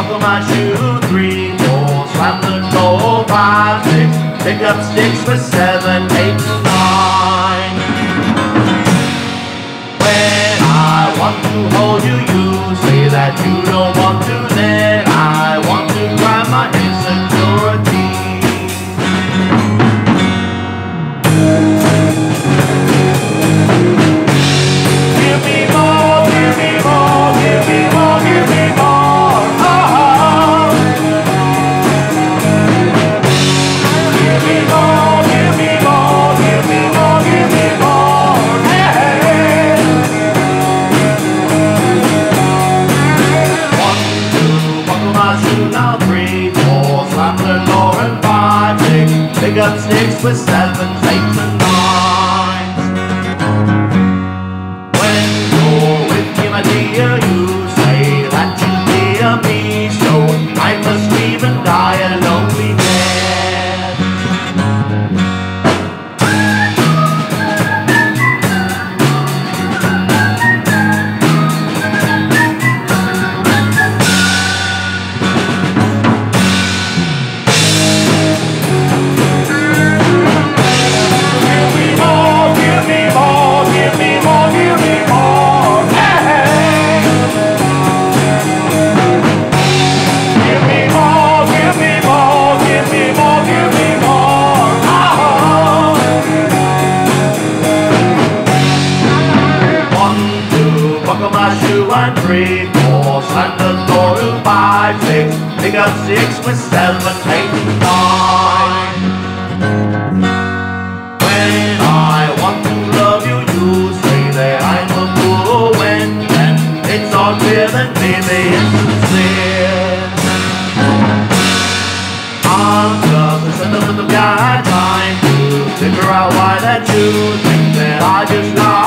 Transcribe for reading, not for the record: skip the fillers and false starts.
buckle my shoe, 3, 4, slam the door, 5, 6, pick up sticks for 7, 8, 9. When I want to hold you, you say that you don't want to, then I want to grab my insecurities. Give me more, give me more, give me more, give me more. Oh. Give me more, give me more, give me more, give me more. Hey. 1, 2, buckle my shoe now, 3, 4, slam the door, and 5, 6, pick up sticks with 7, 8, and 9. When you're with me, my dear, you say that you fear me, so I must leave and die a lonely death. Give me more, give me more, give me more, give me more. Hey. Give me more, give me more, give me more, give me more. Oh. 1, 2, buckle my shoe, and 3, 4, slam the door, to 5, 6, pick up 6 with 7, 8, 9. When I want to love you, you say that I'm a fool. When it's all clear, then baby it's sincere. I'm just a sentimental guy trying to figure out why that you think that I just got